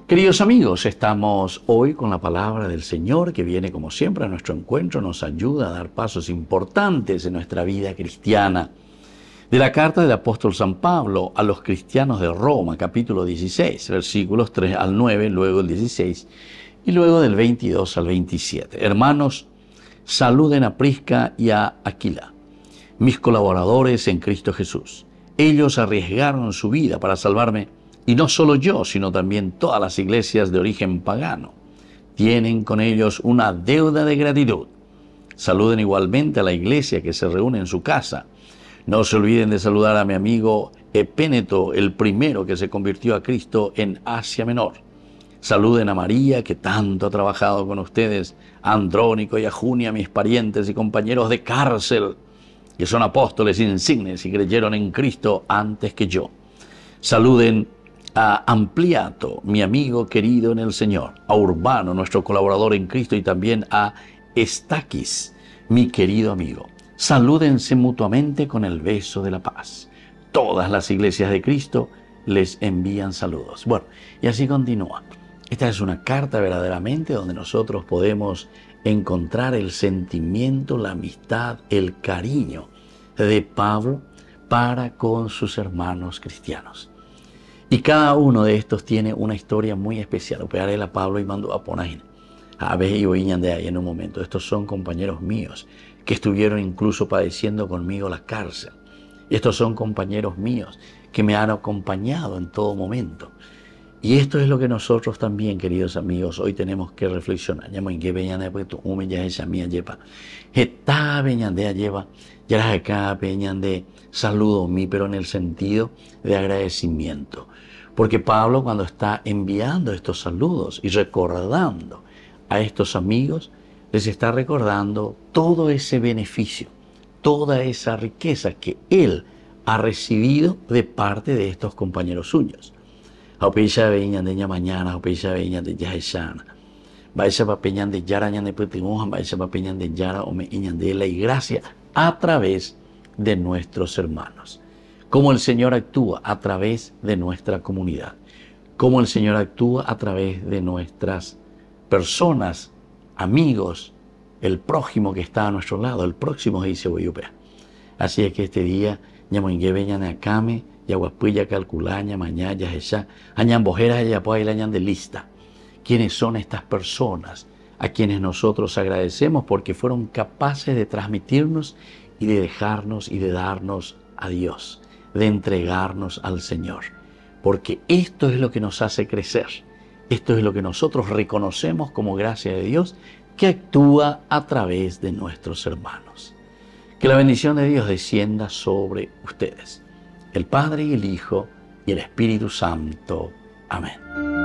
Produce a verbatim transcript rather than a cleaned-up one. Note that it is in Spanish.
Queridos amigos, estamos hoy con la palabra del Señor que viene como siempre a nuestro encuentro, nos ayuda a dar pasos importantes en nuestra vida cristiana. De la carta del apóstol San Pablo a los cristianos de Roma, capítulo dieciséis, versículos tres al nueve, luego el dieciséis y luego del veintidós al veintisiete. Hermanos, saluden a Prisca y a Aquila, mis colaboradores en Cristo Jesús. Ellos arriesgaron su vida para salvarme. Y no solo yo, sino también todas las iglesias de origen pagano. Tienen con ellos una deuda de gratitud. Saluden igualmente a la iglesia que se reúne en su casa. No se olviden de saludar a mi amigo Epéneto, el primero que se convirtió a Cristo en Asia Menor. Saluden a María, que tanto ha trabajado con ustedes, a Andrónico y a Junia, mis parientes y compañeros de cárcel, que son apóstoles insignes y creyeron en Cristo antes que yo. Saluden a Ampliato, mi amigo querido en el Señor, a Urbano, nuestro colaborador en Cristo, y también a Estaquis, mi querido amigo. Salúdense mutuamente con el beso de la paz. Todas las iglesias de Cristo les envían saludos. Bueno, y así continúa. Esta es una carta verdaderamente donde nosotros podemos encontrar el sentimiento, la amistad, el cariño de Pablo para con sus hermanos cristianos. Y cada uno de estos tiene una historia muy especial. Operaré a Pablo y mandó a poner a ver y oíñan de ahí en un momento. Estos son compañeros míos que estuvieron incluso padeciendo conmigo la cárcel. Y estos son compañeros míos que me han acompañado en todo momento. Y esto es lo que nosotros también, queridos amigos, hoy tenemos que reflexionar. Ya me veñan de puesto, un ya esa mía lleva. Está veñan de lleva, ya las acá veñan de saludo mí, pero en el sentido de agradecimiento. Porque Pablo, cuando está enviando estos saludos y recordando a estos amigos, les está recordando todo ese beneficio, toda esa riqueza que él ha recibido de parte de estos compañeros suyos. Aupilla veñan de ña mañana, aupilla veñan de ya esana. Vaya papeñan de yara ñan de petimujan, vaya papeñan de yara o me iñan de la gracia a través de nuestros hermanos. Cómo el Señor actúa a través de nuestra comunidad. Cómo el Señor actúa a través de nuestras personas, amigos, el prójimo que está a nuestro lado, el próximo dice Boyupea. Así es que este día, ñamoingue veñan a came, yaguapuya calculaña, mañana, ya añan bojeras, ya puede añan de lista. ¿Quiénes son estas personas a quienes nosotros agradecemos porque fueron capaces de transmitirnos y de dejarnos y de darnos a Dios, de entregarnos al Señor? Porque esto es lo que nos hace crecer. Esto es lo que nosotros reconocemos como gracia de Dios que actúa a través de nuestros hermanos. Que la bendición de Dios descienda sobre ustedes, el Padre y el Hijo y el Espíritu Santo. Amén.